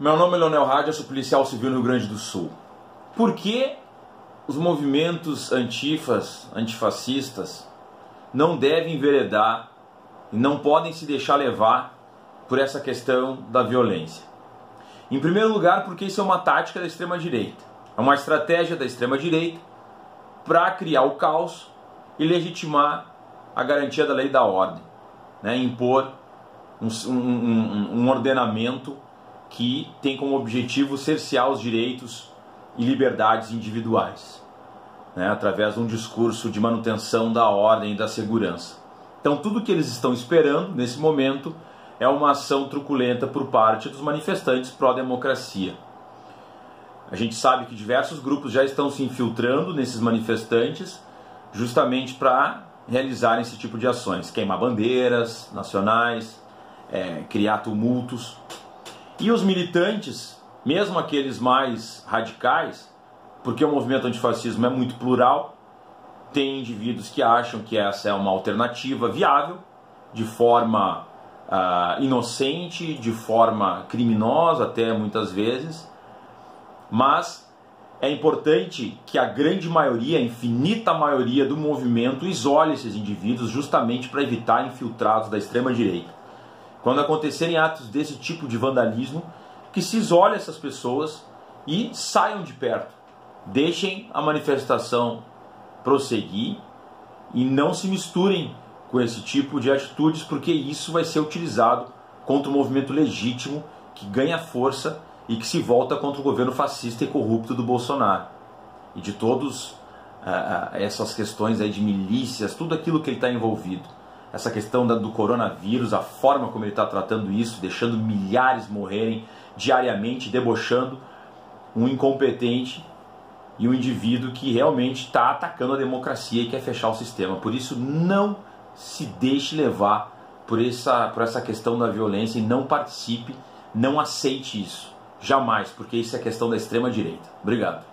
Meu nome é Leonel Rádio, eu sou policial civil no Rio Grande do Sul. Por que os movimentos antifascistas não devem enveredar e não podem se deixar levar por essa questão da violência? Em primeiro lugar, porque isso é uma tática da extrema-direita. É uma estratégia da extrema-direita para criar o caos e legitimar a garantia da lei e da ordem, né? Impor um ordenamento que tem como objetivo cercear os direitos e liberdades individuais, né? Através de um discurso de manutenção da ordem e da segurança. Então tudo que eles estão esperando nesse momento é uma ação truculenta por parte dos manifestantes pró-democracia. A gente sabe que diversos grupos já estão se infiltrando nesses manifestantes justamente para realizarem esse tipo de ações, queimar bandeiras nacionais, criar tumultos. E os militantes, mesmo aqueles mais radicais, porque o movimento antifascismo é muito plural, tem indivíduos que acham que essa é uma alternativa viável, de forma inocente, de forma criminosa até muitas vezes, mas é importante que a grande maioria, a infinita maioria do movimento isole esses indivíduos justamente para evitar infiltrados da extrema-direita. Quando acontecerem atos desse tipo de vandalismo, que se isole essas pessoas e saiam de perto. Deixem a manifestação prosseguir e não se misturem com esse tipo de atitudes, porque isso vai ser utilizado contra o movimento legítimo que ganha força e que se volta contra o governo fascista e corrupto do Bolsonaro. E de todas essas questões aí de milícias, tudo aquilo que ele está envolvido. Essa questão do coronavírus, a forma como ele está tratando isso, deixando milhares morrerem diariamente, debochando um incompetente e um indivíduo que realmente está atacando a democracia e quer fechar o sistema. Por isso, não se deixe levar por essa questão da violência e não participe, não aceite isso. Jamais, porque isso é questão da extrema-direita. Obrigado.